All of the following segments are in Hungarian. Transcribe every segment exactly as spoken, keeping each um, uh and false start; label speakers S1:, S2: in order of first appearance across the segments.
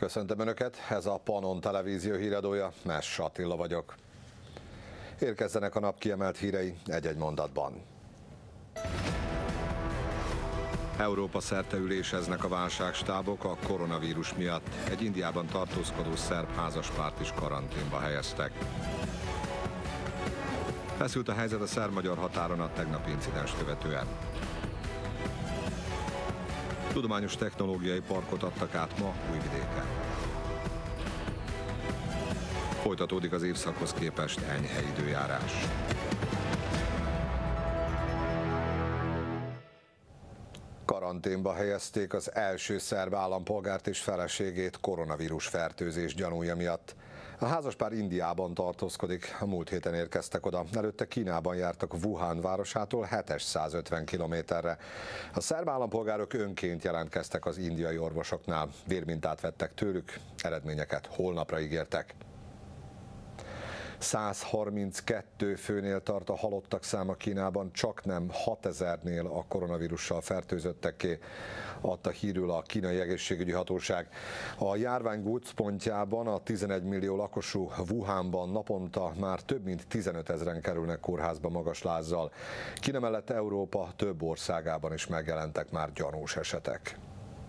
S1: Köszöntöm Önöket, ez a Pannon Televízió híradója, Mess Attila vagyok. Érkezzenek a nap kiemelt hírei egy-egy mondatban. Európa szerte üléseznek a válságstábok a koronavírus miatt. Egy Indiában tartózkodó szerb házaspárt is karanténba helyeztek. Feszült a helyzet a szerb-magyar határon a tegnapi incidens követően. Tudományos technológiai parkot adtak át ma Újvidéken. Folytatódik az évszakhoz képest enyhe időjárás. Karanténba helyezték az első szerb állampolgárt és feleségét koronavírus fertőzés gyanúja miatt. A házaspár Indiában tartózkodik, a múlt héten érkeztek oda, előtte Kínában jártak Wuhan városától hétszázötven kilométerre. A szerb állampolgárok önként jelentkeztek az indiai orvosoknál, vérmintát vettek tőlük, eredményeket holnapra ígértek. száz harminckettő főnél tart a halottak száma Kínában, csaknem hatezernél a koronavírussal fertőzötteké, adta hírül a kínai egészségügyi hatóság. A járvány gócpontjában, a tizenegy millió lakosú Wuhanban naponta már több mint tizenöt ezren kerülnek kórházba magas lázzal. Kína mellett Európa több országában is megjelentek már gyanús esetek.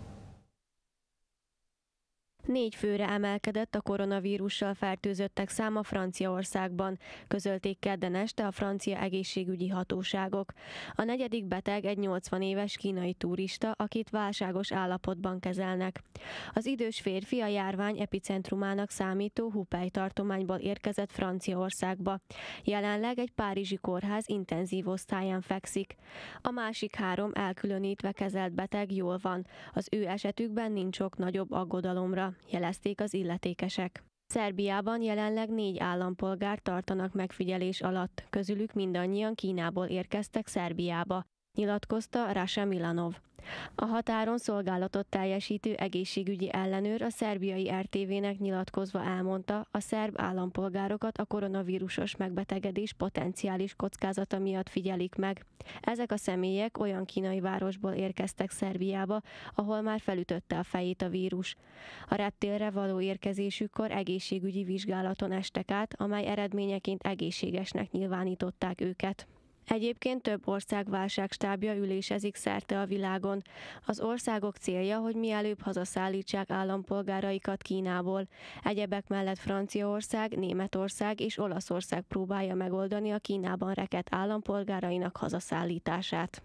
S2: Négy főre emelkedett a koronavírussal fertőzöttek száma Franciaországban, közölték kedden este a francia egészségügyi hatóságok. A negyedik beteg egy nyolcvan éves kínai turista, akit válságos állapotban kezelnek. Az idős férfi a járvány epicentrumának számító Hubei tartományból érkezett Franciaországba. Jelenleg egy párizsi kórház intenzív osztályán fekszik. A másik három elkülönítve kezelt beteg jól van. Az ő esetükben nincs ok nagyobb aggodalomra, jelezték az illetékesek. Szerbiában jelenleg négy állampolgár tartanak megfigyelés alatt, közülük mindannyian Kínából érkeztek Szerbiába, nyilatkozta Rasa Milanov. A határon szolgálatot teljesítő egészségügyi ellenőr a szerbiai er té vé-nek nyilatkozva elmondta, a szerb állampolgárokat a koronavírusos megbetegedés potenciális kockázata miatt figyelik meg. Ezek a személyek olyan kínai városból érkeztek Szerbiába, ahol már felütötte a fejét a vírus. A reptérre való érkezésükkor egészségügyi vizsgálaton estek át, amely eredményeként egészségesnek nyilvánították őket. Egyébként több ország válságstábja ülésezik szerte a világon. Az országok célja, hogy mielőbb hazaszállítsák állampolgáraikat Kínából. Egyebek mellett Franciaország, Németország és Olaszország próbálja megoldani a Kínában rekedt állampolgárainak hazaszállítását.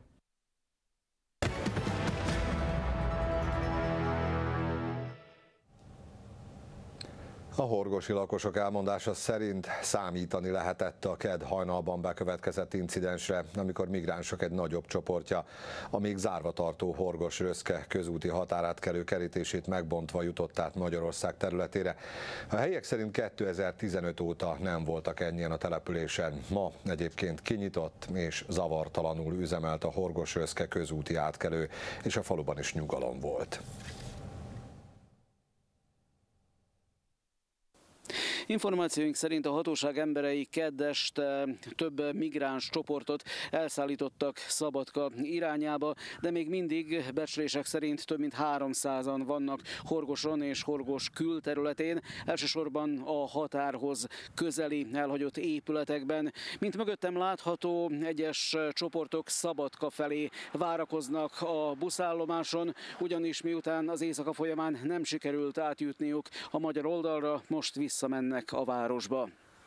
S1: A horgosi lakosok elmondása szerint számítani lehetett a kedd hajnalban bekövetkezett incidensre, amikor migránsok egy nagyobb csoportja a még zárva tartó Horgos-Röszke közúti határátkelő kerítését megbontva jutott át Magyarország területére. A helyiek szerint kétezer-tizenöt óta nem voltak ennyien a településen. Ma egyébként kinyitott és zavartalanul üzemelt a Horgos-Röszke közúti átkelő, és a faluban is nyugalom volt.
S3: Információink szerint a hatóság emberei kedd este több migráns csoportot elszállítottak Szabadka irányába, de még mindig becslések szerint több mint háromszázan vannak Horgoson és Horgos külterületén, elsősorban a határhoz közeli elhagyott épületekben. Mint mögöttem látható, egyes csoportok Szabadka felé várakoznak a buszállomáson, ugyanis miután az éjszaka folyamán nem sikerült átjutniuk a magyar oldalra, most visszamennek a városba.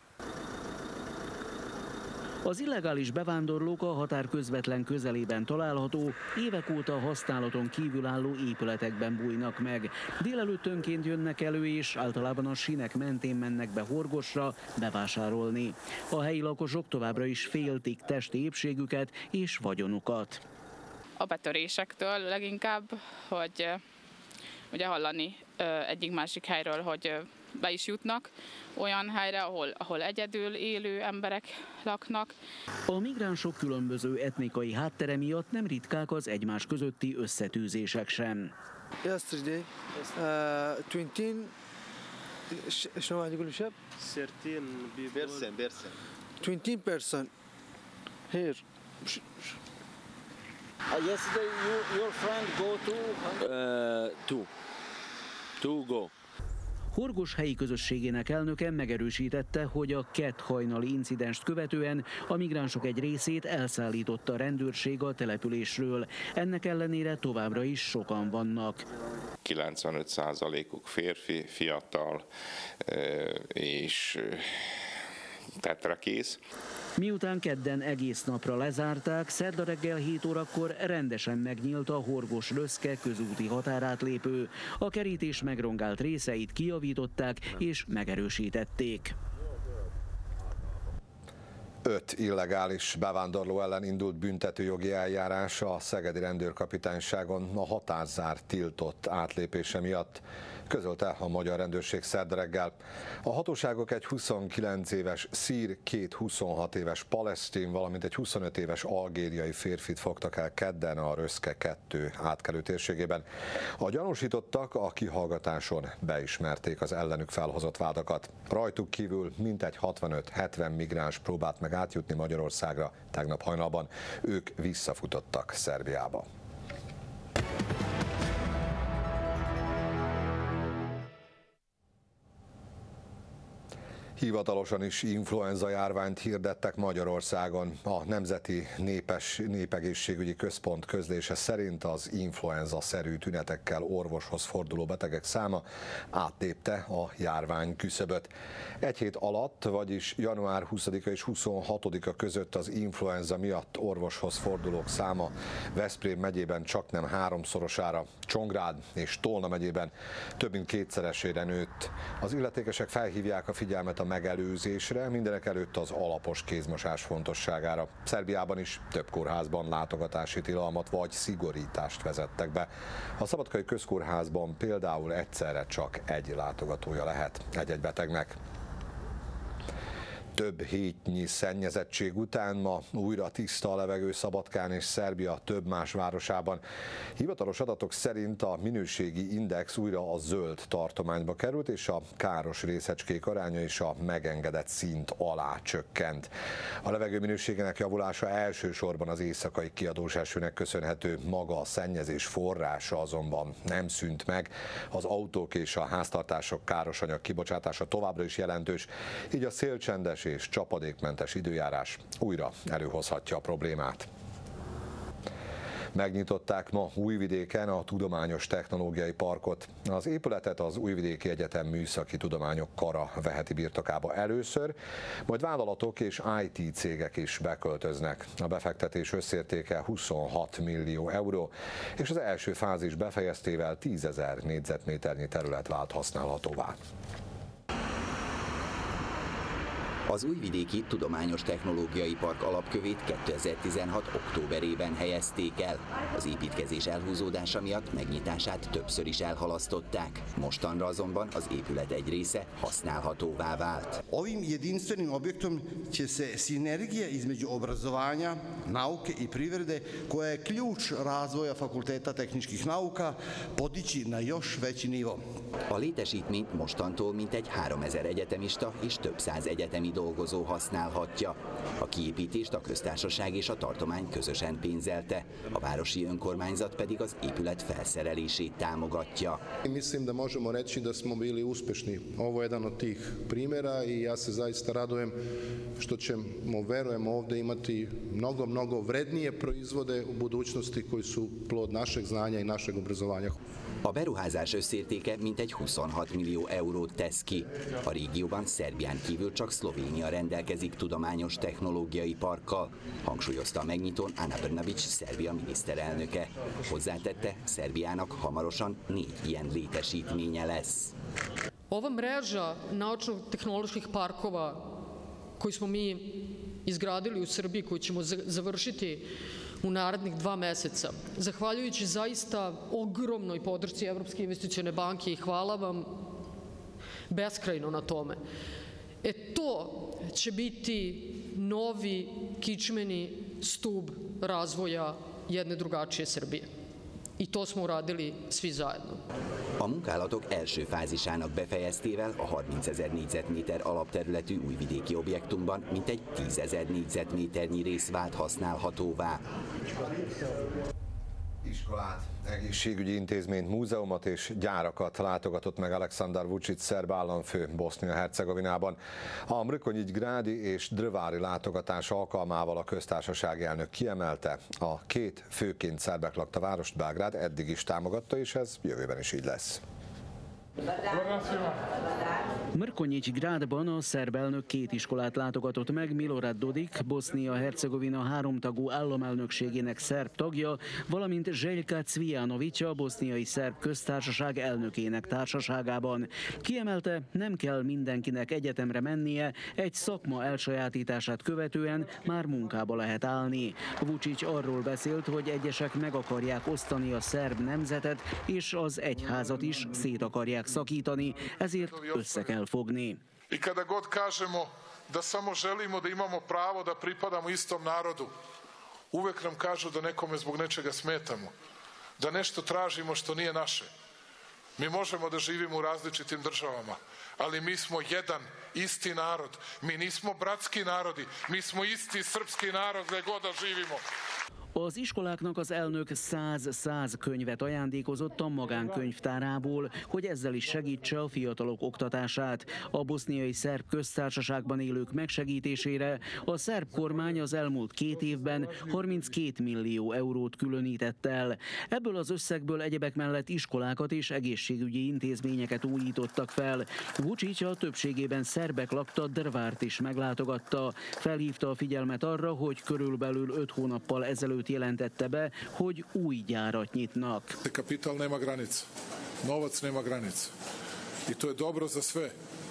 S3: Az illegális bevándorlók a határ közvetlen közelében található, évek óta használaton kívül álló épületekben bújnak meg. Délelőttönként jönnek elő, és általában a sínek mentén mennek be Horgosra bevásárolni. A helyi lakosok továbbra is féltik testi épségüket és vagyonukat.
S4: A betörésektől leginkább, hogy ugye hallani egyik másik helyről, hogy be is jutnak olyan helyre, ahol, ahol egyedül élő emberek laknak.
S3: A migránsok különböző etnikai háttere miatt nem ritkák az egymás közötti összetűzések sem.
S5: Yesterday, uh, twenty, شنو واحد يقول شاب؟
S6: thirteen person, person.
S5: twenty person here.
S6: Uh, yesterday, you, your friend go to?
S7: Uh, two. Two go.
S3: Horgos helyi közösségének elnöke megerősítette, hogy a kedd hajnali incidenst követően a migránsok egy részét elszállította a rendőrség a településről. Ennek ellenére továbbra is sokan vannak.
S7: kilencvenöt százalékuk férfi, fiatal és tetrakész.
S3: Miután kedden egész napra lezárták, szerda reggel hét órakor rendesen megnyílt a Horgos-Röszke közúti határátlépő. A kerítés megrongált részeit kijavították és megerősítették.
S1: Öt illegális bevándorló ellen indult büntetőjogi eljárás a szegedi rendőrkapitányságon a határzár tiltott átlépése miatt, közölte a magyar rendőrség szerda reggel. A hatóságok egy huszonkilenc éves szír, két huszonhat éves palesztin, valamint egy huszonöt éves algériai férfit fogtak el kedden a Röszke kettő átkelő térségében. A gyanúsítottak a kihallgatáson beismerték az ellenük felhozott vádakat. Rajtuk kívül mintegy hatvanöt-hetven migráns próbált meg átjutni Magyarországra tegnap hajnalban. Ők visszafutottak Szerbiába. Hivatalosan is influenza járványt hirdettek Magyarországon. A Nemzeti Népes, Népegészségügyi Központ közlése szerint az influenza-szerű tünetekkel orvoshoz forduló betegek száma áttépte a járvány küszöböt. Egy hét alatt, vagyis január huszadika és huszonhatodika között az influenza miatt orvoshoz fordulók száma Veszprém megyében csaknem háromszorosára, Csongrád és Tolna megyében több mint kétszeresére nőtt. Az illetékesek felhívják a figyelmet a megelőzésre, mindenek előtt az alapos kézmosás fontosságára. Szerbiában is több kórházban látogatási tilalmat vagy szigorítást vezettek be. A Szabadkai Közkórházban például egyszerre csak egy látogatója lehet egy-egy betegnek. Több hétnyi szennyezettség után ma újra tiszta a levegő Szabadkán és Szerbia több más városában. Hivatalos adatok szerint a minőségi index újra a zöld tartományba került, és a káros részecskék aránya is a megengedett szint alá csökkent. A levegő minőségének javulása elsősorban az éjszakai kiadós esőnek köszönhető, maga a szennyezés forrása azonban nem szűnt meg. Az autók és a háztartások károsanyag kibocsátása továbbra is jelentős, így a szélcsendes és csapadékmentes időjárás újra előhozhatja a problémát. Megnyitották ma Újvidéken a Tudományos Technológiai Parkot. Az épületet az Újvidéki Egyetem Műszaki Tudományok Kara veheti birtokába először, majd vállalatok és i té cégek is beköltöznek. A befektetés összértéke huszonhat millió euró, és az első fázis befejeztével tízezer négyzetméternyi terület vált használhatóvá.
S8: Az Újvidéki Tudományos Technológiai Park alapkövét kétezer-tizenhat októberében helyezték el. Az építkezés elhúzódása miatt megnyitását többször is elhalasztották. Mostanra azonban az épület egy része használhatóvá vált.
S9: Ovim jedinstvenim objektom će se sinergija između obrazovanja, nauke i privrede, koja je ključ razvoja Fakulteta tehničkih nauka, podići na još veći nivo.
S8: A létesítményt mostantól mintegy háromezer egyetemista és több száz egyetemi dolgozó használhatja. A kiépítést a köztársaság és a tartomány közösen pénzelte, a városi önkormányzat pedig az épület felszerelését támogatja.
S10: Mislim da možemo reći da smo bili uspešni. Ovo je jedan od tih primjera i ja se zaista radujem što ćemo, verujem, ovdje imati mnogo, mnogo vrednije proizvode u budućnosti koji su plod našeg znanja i našeg obrazovanja.
S8: A beruházás összértéke mintegy huszonhat millió eurót tesz ki. A régióban Szerbián kívül csak Szlovénia rendelkezik tudományos technológiai parkkal, hangsúlyozta a megnyitón Ana Brnabić, Szerbia miniszterelnöke. Hozzátette, Szerbiának hamarosan négy ilyen létesítménye lesz.
S11: Ova mreža naučno-tehnoloških parkova koji smo mi izgradili u Srbiji, koji ćemo završiti u narednih dva meseca, zahvaljujući zaista ogromnoj podršci Evropske investicione banke i hvala vam beskrajno na tome. E to će biti novi kičmeni stub razvoja jedne drugačije Srbije. I to smo uradili svi zajedno.
S8: A munkálatok első fázisának befejeztével a harmincezer négyzetméter alapterületű újvidéki objektumban mintegy tízezer négyzetméternyi rész vált használhatóvá.
S1: iskolát, egészségügyi intézményt, múzeumot és gyárakat látogatott meg Aleksandar Vučić szerb államfő Bosznia-Hercegovinában. A Mrkonjić-Grádi és Drvari látogatás alkalmával a köztársasági elnök kiemelte, a két főként szerbek lakta várost Belgrád eddig is támogatta, és ez jövőben is így lesz.
S3: Mrkonjić-Grádban a szerb elnök két iskolát látogatott meg, Milorad Dodik, Bosznia-Hercegovina háromtagú államelnökségének szerb tagja, valamint Željka Cvijanović, a boszniai szerb köztársaság elnökének társaságában. Kiemelte, nem kell mindenkinek egyetemre mennie, egy szakma elsajátítását követően már munkába lehet állni. Vučić arról beszélt, hogy egyesek meg akarják osztani a szerb nemzetet, és az egyházat is szét akarják szakítani, ezért össze kell fogni.
S12: I kada god kažemo da samo želimo da imamo pravo da pripadamo istom narodu, uvek nam kažu da nekome zbog nečega smetamo, da nešto tražimo što nije naše. Mi možemo da živimo u različitim državama, ali mi smo jedan isti narod. Mi nismo bratski narodi, mi smo isti srpski narod gde god da živimo.
S3: Az iskoláknak az elnök száz-száz könyvet ajándékozott a magánkönyvtárából, hogy ezzel is segítse a fiatalok oktatását. A boszniai szerb köztársaságban élők megsegítésére a szerb kormány az elmúlt két évben harminckét millió eurót különített el. Ebből az összegből egyebek mellett iskolákat és egészségügyi intézményeket újítottak fel. Vučić a többségében szerbek lakta Drvart is meglátogatta. Felhívta a figyelmet arra, hogy körülbelül öt hónappal ezelőtt jelentette be, hogy új gyárat nyitnak.
S12: Kapital nema granica, novac nema granica. I to je dobro za sve.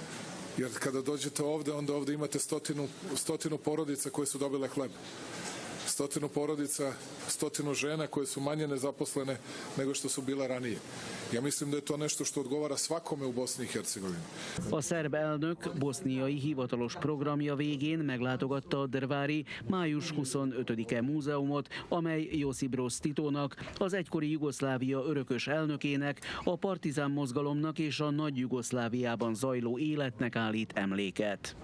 S12: Jer kada dođete ovde, onda ovde imate stotinu, stotinu porodica koje su dobile hleb. Stotinu porodica, stotinu žena koje su manje nezaposlene nego što su bile ranije. Ja mislim da je to nešto što odgovara svakome u Bosni i Hercegovini.
S3: A szerb elnök boszniai hivatalos programja végén meglátogatta a Drvari május huszonötödike múzeumot, amely Josip Broz Titónak, az egykori Jugoszlávia örökös elnökének, a partizán mozgalomnak és a nagy Jugoszláviában zajló életnek állít emléket.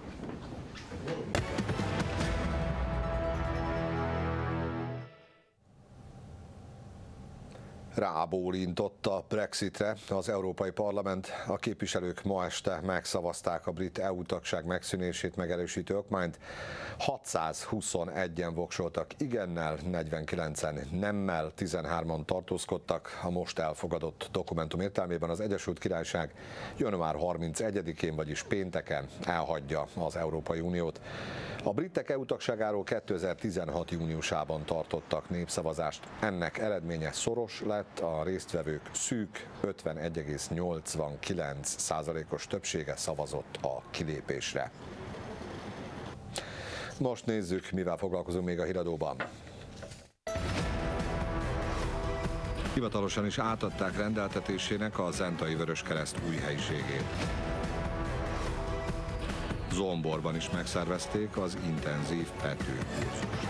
S1: Rábólintott a Brexitre az Európai Parlament. A képviselők ma este megszavazták a brit é u tagság megszűnését megerősítő okmányt. hatszázhuszonegyen voksoltak igennel, negyvenkilencen nemmel, tizenhárman tartózkodtak. A most elfogadott dokumentum értelmében az Egyesült Királyság január harmincegyedikén, vagyis pénteken elhagyja az Európai Uniót. A britek é u tagságáról kétezer-tizenhat júniusában tartottak népszavazást. Ennek eredménye szoros lett, a résztvevők szűk ötvenegy egész nyolcvankilenc százalékos többsége szavazott a kilépésre. Most nézzük, mivel foglalkozunk még a híradóban. Hivatalosan is átadták rendeltetésének a Zentai Vöröskereszt új helyiségét. Zomborban is megszervezték az intenzív petőkurzust.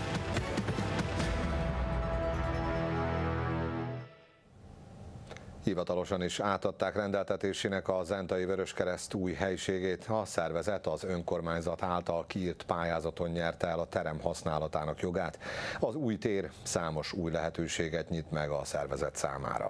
S1: Hivatalosan is átadták rendeltetésének a Zentai Vöröskereszt új helyiségét. A szervezet az önkormányzat által kiírt pályázaton nyerte el a terem használatának jogát. Az új tér számos új lehetőséget nyit meg a szervezet számára.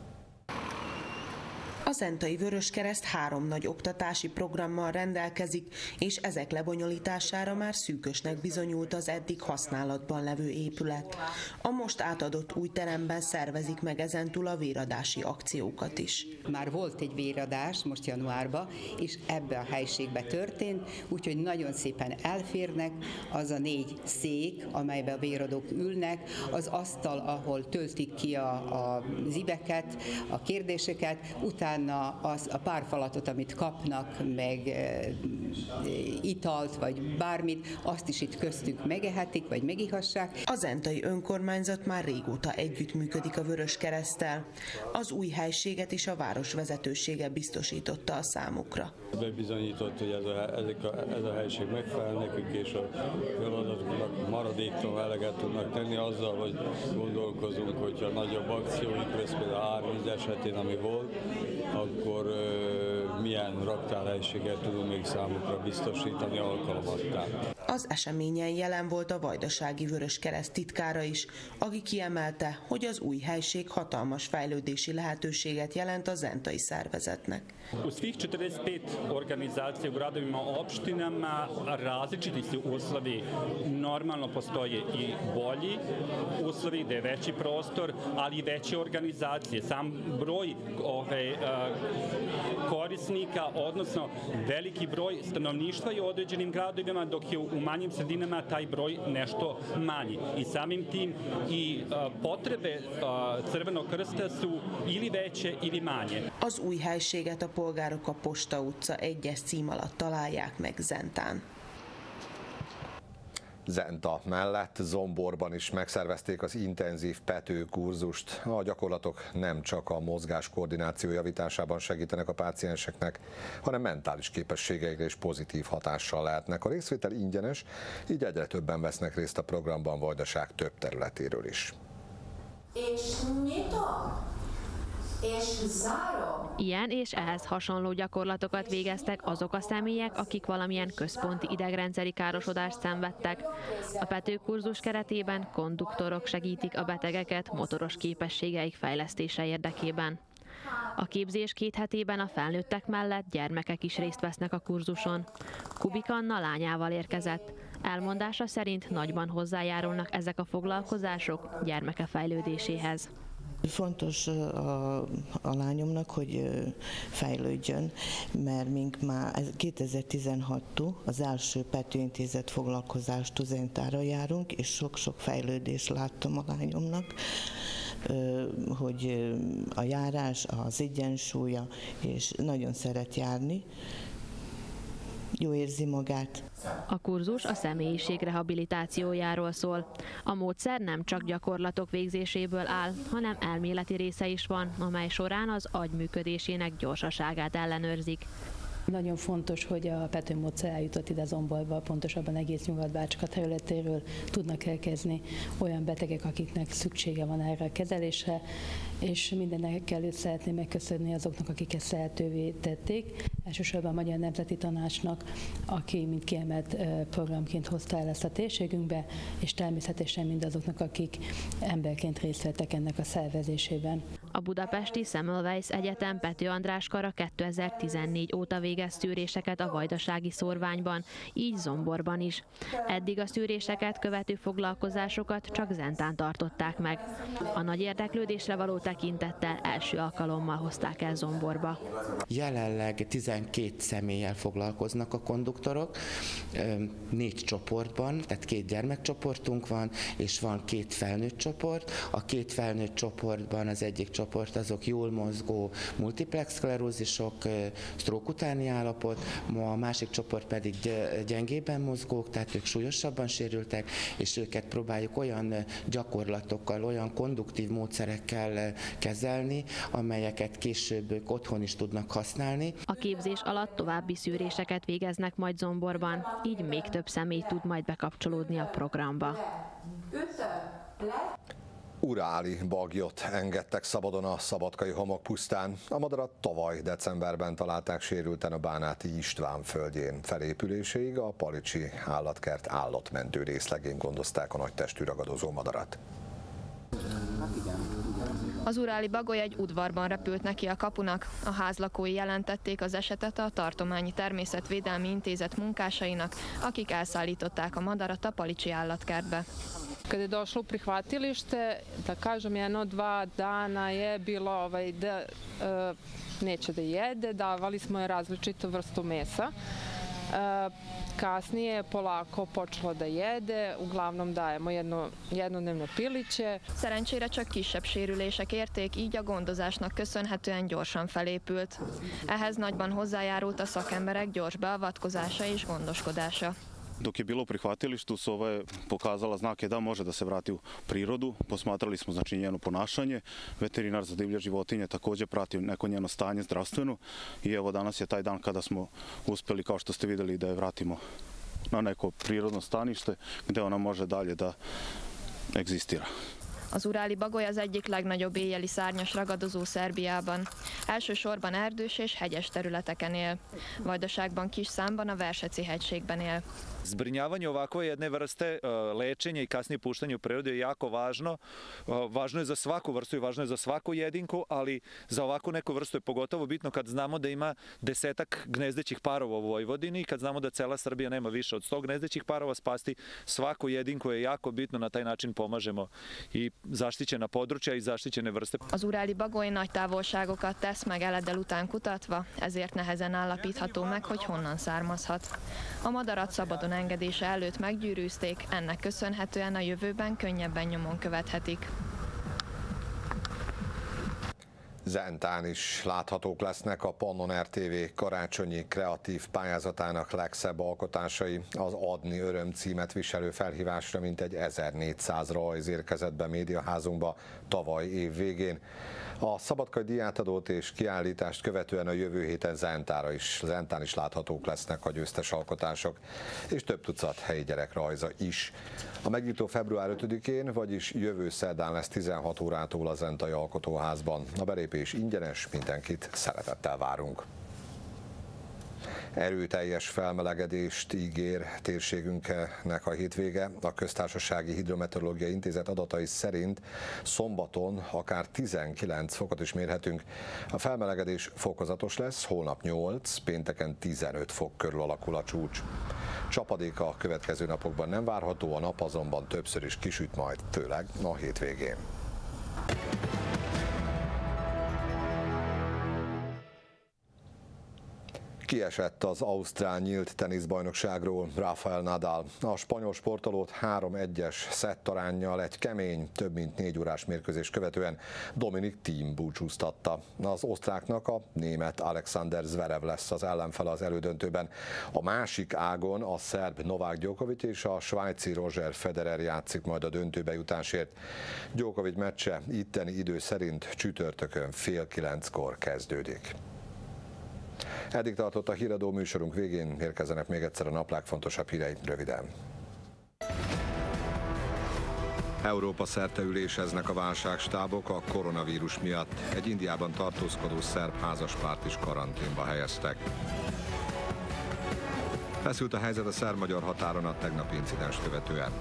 S13: A Zentai Vöröskereszt három nagy oktatási programmal rendelkezik, és ezek lebonyolítására már szűkösnek bizonyult az eddig használatban levő épület. A most átadott új teremben szervezik meg ezentúl a véradási akciókat is.
S14: Már volt egy véradás most januárban, és ebbe a helyiségbe történt, úgyhogy nagyon szépen elférnek az a négy szék, amelybe a véradók ülnek, az asztal, ahol töltik ki a, a zibeket, a kérdéseket, utána Az, a pár falatot, amit kapnak, meg e, italt, vagy bármit, azt is itt köztük megehetik, vagy megihassák.
S13: A zentai önkormányzat már régóta együttműködik a Vöröskereszttel. Az új helységet is a város vezetősége biztosította a számukra.
S15: Bebizonyított, hogy ez a, ezek a, ez a helység megfelel nekünk, és a feladatoknak maradéktól eleget tudnak tenni azzal, hogy gondolkozunk, hogyha nagyobb akcióik lesz, például a árvíz esetén, ami volt, akkor uh, milyen raktárhelyiséget tudunk még számukra biztosítani alkalomattán.
S13: Az eseményen jelen volt a Vajdasági Vöröskereszt titkára is, aki kiemelte, hogy az új helység hatalmas fejlődési lehetőséget jelent a zentai szervezetnek.
S16: U svih četrdeset pet organizacija u gradovima, opštinama različiti su uslovi. Normalno postoje i bolji uslovi, da je veći prostor, ali i veće organizacije. Sam broj ove, korisnika, odnosno veliki broj stanovništva je u određenim gradovima, dok je u manjim sredinama taj broj nešto manji. I samim tim i potrebe Crvenog krsta su ili veće ili manje.
S13: Az új helységet a polgárok a Posta utca egyes cím alatt találják meg Zentán.
S1: Zenta mellett Zomborban is megszervezték az intenzív Pető kurzust. A gyakorlatok nem csak a mozgás koordináció javításában segítenek a pácienseknek, hanem mentális képességeikre is pozitív hatással lehetnek. A részvétel ingyenes, így egyre többen vesznek részt a programban Vajdaság több területéről is.
S17: És nyitom! És zárom.
S2: Ilyen és ehhez hasonló gyakorlatokat végeztek azok a személyek, akik valamilyen központi idegrendszeri károsodást szenvedtek. A Pető kurzus keretében konduktorok segítik a betegeket motoros képességeik fejlesztése érdekében. A képzés két hetében a felnőttek mellett gyermekek is részt vesznek a kurzuson. Kubik Anna lányával érkezett. Elmondása szerint nagyban hozzájárulnak ezek a foglalkozások gyermeke fejlődéséhez.
S18: Fontos a, a lányomnak, hogy fejlődjön, mert mink már kétezer-tizenhattól az első Pető Intézet foglalkozást Zentára járunk, és sok-sok fejlődést láttam a lányomnak, hogy a járás, az egyensúlya, és nagyon szeret járni. Jó érzi magát.
S2: A kurzus a személyiség rehabilitációjáról szól. A módszer nem csak gyakorlatok végzéséből áll, hanem elméleti része is van, amely során az agy működésének gyorsaságát ellenőrzik.
S19: Nagyon fontos, hogy a Pető módszer eljutott ide Zomborba, pontosabban egész Nyugat-Bácska területéről tudnak elkezdeni olyan betegek, akiknek szüksége van erre a kezelésre, és mindenek előtt szeretném megköszönni azoknak, akik ezt lehetővé tették, elsősorban a Magyar Nemzeti Tanácsnak, aki mint kiemelt programként hozta el ezt a térségünkbe, és természetesen mindazoknak, akik emberként részt vettek ennek a szervezésében.
S2: A budapesti Semmelweis Egyetem Pető András kara kétezer-tizennégy óta végez szűréseket a vajdasági szórványban, így Zomborban is. Eddig a szűréseket követő foglalkozásokat csak Zentán tartották meg. A nagy érdeklődésre való tekintettel első alkalommal hozták el Zomborba.
S20: Jelenleg tizenkét személlyel foglalkoznak a konduktorok, négy csoportban, tehát két gyermekcsoportunk van, és van két felnőtt csoport. A két felnőtt csoportban az egyik csoport azok jól mozgó multiplex szklerózisok, stroke utáni állapot, a másik csoport pedig gyengében mozgók, tehát ők súlyosabban sérültek, és őket próbáljuk olyan gyakorlatokkal, olyan konduktív módszerekkel kezelni, amelyeket később ők otthon is tudnak használni.
S2: A képzés alatt további szűréseket végeznek majd Zomborban, így még több személy tud majd bekapcsolódni a programba.
S1: Uráli baglyot engedtek szabadon a szabadkai homokpusztán. A madarat tavaly decemberben találták sérülten a Bánáti István földjén. Felépüléséig a Palicsi állatkert állatmentő részlegén gondozták a nagytestű ragadozó madarat.
S21: Az uráli bagoly egy udvarban repült neki a kapunak. A házlakói jelentették az esetet a Tartományi Természetvédelmi Intézet munkásainak, akik elszállították a madarat a Palicsi állatkertbe.
S22: Kada je došlo u prihvatilište, da kažem, jedno, dva dana je bilo ovaj, da e, neće da jede, davali smo je različitu vrstu mesa. E, kasnije polako počelo da jede, uglavnom dajemo jedno, jednodnevno piliće.
S21: Szerencsére csak kisebb sérülések érték, így a gondozásnak köszönhetően gyorsan felépült. Ehhez nagyban hozzájárult a szakemberek gyors beavatkozása és gondoskodása.
S23: Dok je bilo u prihvatilištu, sova je pokazala znake da može da se vrati u prirodu. Posmatrali smo znači njeno ponašanje. Veterinar za divlje životinje također prati neko njeno stanje zdravstveno. I evo danas je taj dan kada smo uspjeli, kao što ste vidjeli, da je vratimo na neko prirodno stanište gdje ona može dalje da egzistira.
S21: Az uráli bagoly az egyik legnagyobb éjjeli szárnyas ragadozó Szerbiában. Elsősorban erdős és hegyes területeken él. Vajdaságban kis számban a Verseci hegységben él.
S4: Zbrinjavanje ovakve jedne vrste lečenja i kasnije puštanje u prirodu je jako važno. Važno je za svaku vrstu i važno je za svaku jedinku, ali za ovakvu neku vrstu je pogotovo bitno kad znamo da ima desetak gnezdećih parova u Vojvodini i kad znamo da cela Srbija nema više od sto gnezdećih parova, spasti svaku jedinku je jako bitno, na taj način pomažemo i zaštićena područja i zaštićene vrste.
S21: Az uráli bagoly nagy távolságokat tesz meg eleddel után kutatva, ezért nehezen állapítható meg, hogy honnan származhat. A madarat szabadon engedése előtt meggyűrűzték, ennek köszönhetően a jövőben könnyebben nyomon követhetik.
S1: Zentán is láthatók lesznek a Pannon er té vé karácsonyi kreatív pályázatának legszebb alkotásai. Az Adni öröm címet viselő felhívásra mintegy ezernégyszáz rajz érkezett be médiaházunkba tavaly év végén. A Szabadkai díjátadót és kiállítást követően a jövő héten Zentára is, Zentán is láthatók lesznek a győztes alkotások, és több tucat helyi gyerek rajza is. A megnyitó február ötödikén, vagyis jövő szerdán lesz tizenhat órától a Zentai Alkotóházban. A belépés ingyenes, mindenkit szeretettel várunk. Erőteljes felmelegedést ígér térségünknek a hétvége. A Köztársasági Hidrometeorológiai Intézet adatai szerint szombaton akár tizenkilenc fokot is mérhetünk. A felmelegedés fokozatos lesz, holnap nyolc, pénteken tizenöt fok körül alakul a csúcs. Csapadék a következő napokban nem várható, a nap azonban többször is kisüt majd, főleg a hétvégén. Kiesett az ausztrál nyílt teniszbajnokságról Rafael Nadal. A spanyol sportolót három egyes szettaránnyal egy kemény, több mint négy órás mérkőzés követően Dominic Thiem búcsúztatta. Az osztráknak a német Alexander Zverev lesz az ellenfele az elődöntőben. A másik ágon a szerb Novák Djokovic és a svájci Roger Federer játszik majd a döntőbe jutásért. Djokovic meccse itteni idő szerint csütörtökön fél kilenckor kezdődik. Eddig tartott a híradó, műsorunk végén, érkezzenek még egyszer a nap legfontosabb hírei röviden. Európa szerte üléseznek a válságstábok a koronavírus miatt. Egy Indiában tartózkodó szerb házaspárt is karanténba helyeztek. Feszült a helyzet a szerb-magyar határon a tegnapi incidens követően.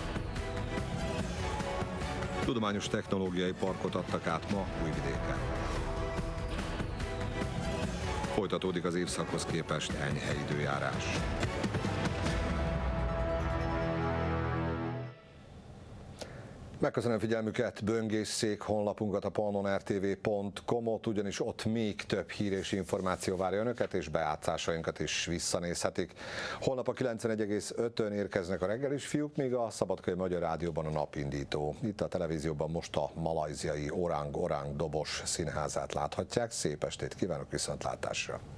S1: Tudományos technológiai parkot adtak át ma Újvidéken. Folytatódik az évszakhoz képest enyhe időjárás. Megköszönöm figyelmüket, böngészszék honlapunkat, a pannon er té vé pont com-ot, ugyanis ott még több hír és információ várja önöket, és bejátszásainkat is visszanézhetik. Holnap a kilencvenegy egész ötön érkeznek a reggelis fiúk, míg a Szabadkai Magyar Rádióban a napindító. Itt a televízióban most a malajziai Orang Orang dobos színházát láthatják. Szép estét kívánok, viszontlátásra!